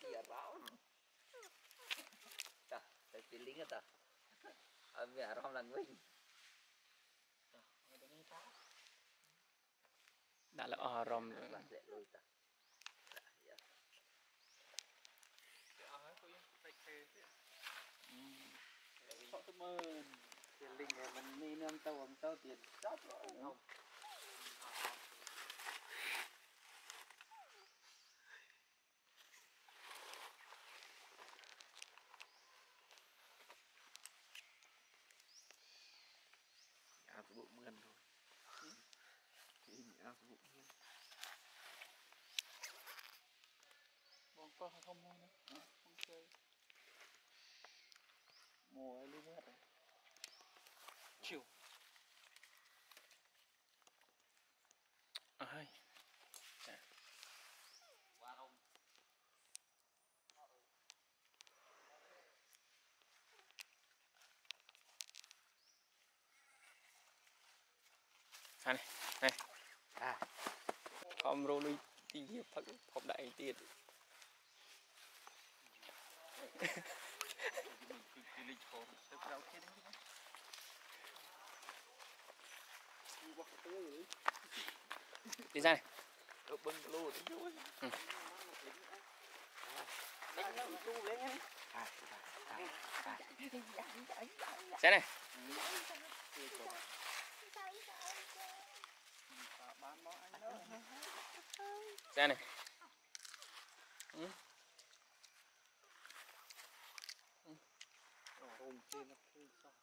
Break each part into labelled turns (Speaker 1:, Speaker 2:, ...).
Speaker 1: kia báo ta tại vì lính ta ở mẹ rom là nguyên
Speaker 2: đã là rom
Speaker 1: là sẽ lùi ta
Speaker 3: họ tôi mơ tiền linh này mình đi nương tàu tiền chót rồi không
Speaker 1: áo bộ mươn thôi áo bộ mươn
Speaker 3: bông con không mua nữa không chơi mùa ấy luôn hết rồi chiều
Speaker 2: ai
Speaker 1: qua không
Speaker 2: này này
Speaker 1: à
Speaker 2: không rồi đi đi phật học đại tiền đi ra này
Speaker 1: bưng lô đi thôi đánh nó tu lên nhá
Speaker 2: xe này xe này
Speaker 3: ôm trên nó khơi xong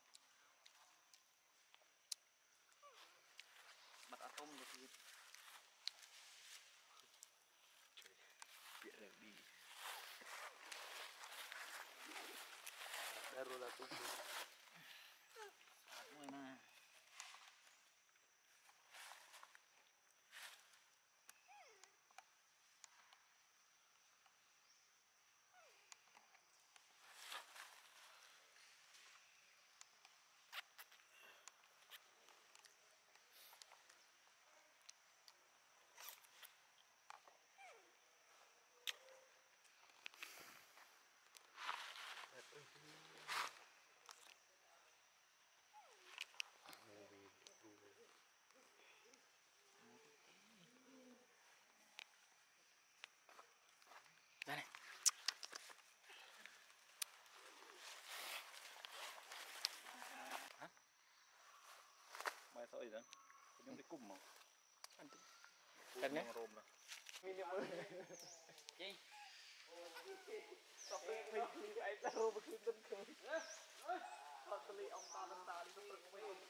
Speaker 3: mặt atom được gì
Speaker 1: chuyện là đi đây rồi là tung
Speaker 3: mùi nè
Speaker 2: ra này
Speaker 3: bài sợi gì đó nhưng cái cùm mà
Speaker 2: cần đấy
Speaker 3: rôm này
Speaker 2: gì
Speaker 3: mình cái ta rôm mà cứ đâm cười thật là ông ta đi nó bực mình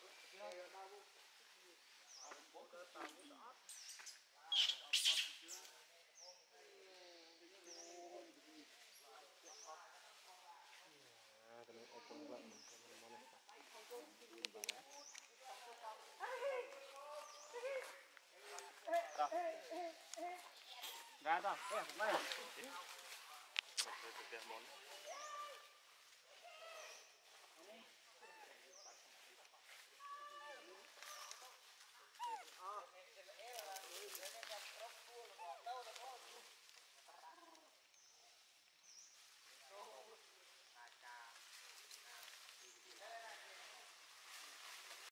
Speaker 3: ra tao đây này